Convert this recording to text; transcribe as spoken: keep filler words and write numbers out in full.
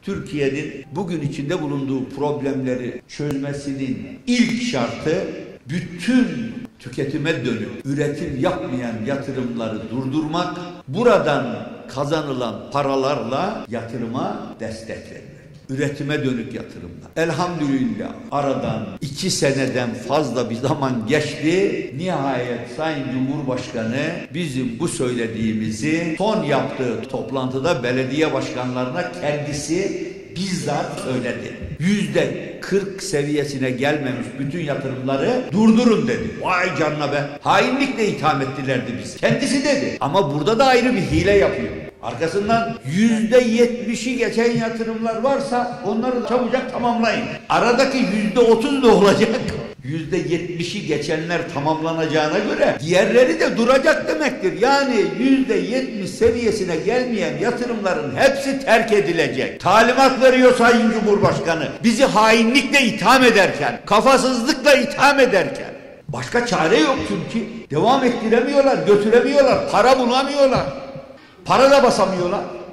Türkiye'nin bugün içinde bulunduğu problemleri çözmesinin ilk şartı bütün tüketime dönük, üretim yapmayan yatırımları durdurmak, buradan kazanılan paralarla yatırıma destek vermek. Üretime dönük yatırımlar. Elhamdülillah aradan iki seneden fazla bir zaman geçti. Nihayet Sayın Cumhurbaşkanı bizim bu söylediğimizi son yaptığı toplantıda belediye başkanlarına kendisi bizzat söyledi. Yüzde kırk seviyesine gelmemiş bütün yatırımları durdurun dedi. Vay canına be. Hainlikle itham ettilerdi biz. Kendisi dedi. Ama burada da ayrı bir hile yapıyor. Arkasından yüzde yetmişi geçen yatırımlar varsa onları çabucak tamamlayın. Aradaki yüzde otuz ne olacak? Yüzde yetmişi geçenler tamamlanacağına göre diğerleri de duracak demektir. Yani yüzde yetmiş seviyesine gelmeyen yatırımların hepsi terk edilecek. Talimat veriyor Sayın Cumhurbaşkanı. Bizi hainlikle itham ederken, kafasızlıkla itham ederken. Başka çare yok çünkü. Devam ettiremiyorlar, götüremiyorlar, para bulamıyorlar. Para da basamıyorlar.